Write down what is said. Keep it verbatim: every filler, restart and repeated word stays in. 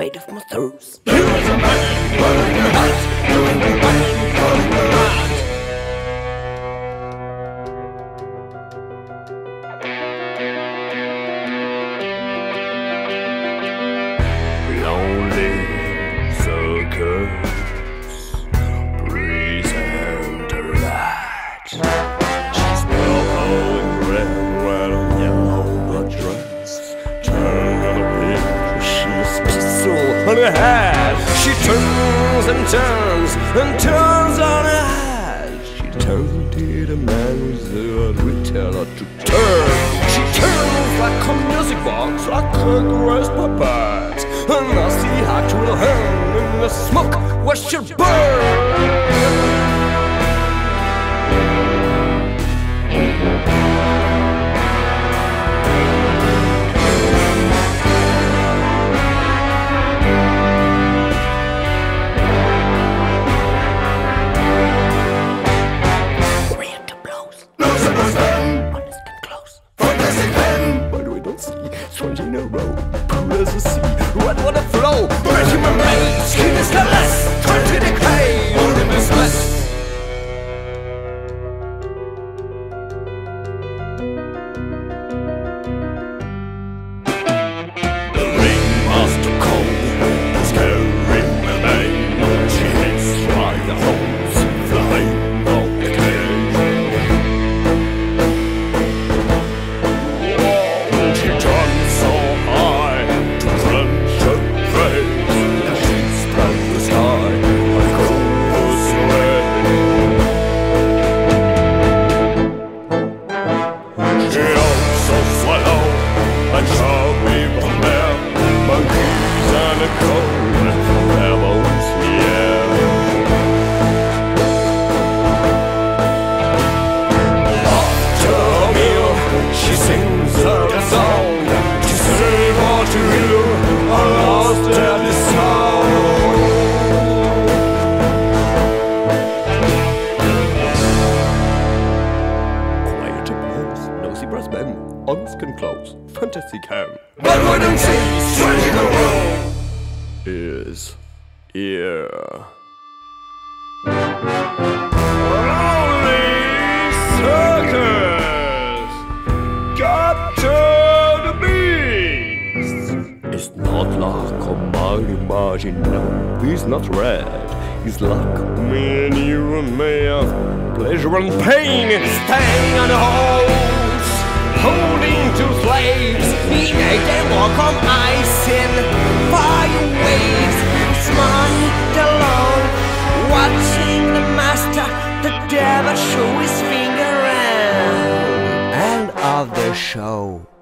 made of monsters. He was a man wearing a hat, doing the man wearing a hat. Lonely circus, present a rat. She's purple and red, wearing yellow blood dress. Turn on a page, she's pistol on her head. She turns and turns and turns on her head. She turned to the man with the we tell her to turn. She turns like a music box, like a grass puppet. And I see how to will hang in the smoke where she'll burn. What would a flow? But human made, skin is the less. Turn to decay, only miss less. The ringmaster cold, scaring the maid. She hits like the holes, flying on the cage. Whoa, she turns so high to crunch her face. Now she's spread the sky like Christmas rain. She also swallow like chubby bear, monkeys and a cold devils in the air. After a meal, she sings her a song to save or to heal a lost deadly sound. Quiet applause, nosy brass men, honest can close, fantasy can. But we don't see, strange in the world is here. Lonely circus, capture the beast. It's not like a mighty margin, no, he's not red. He's like me and you and me of pleasure and pain. Staying on the hose, holding two slaves. We make them walk on ice in fire waves. Smart alone, watching the master, the devil show his finger around. End of the show.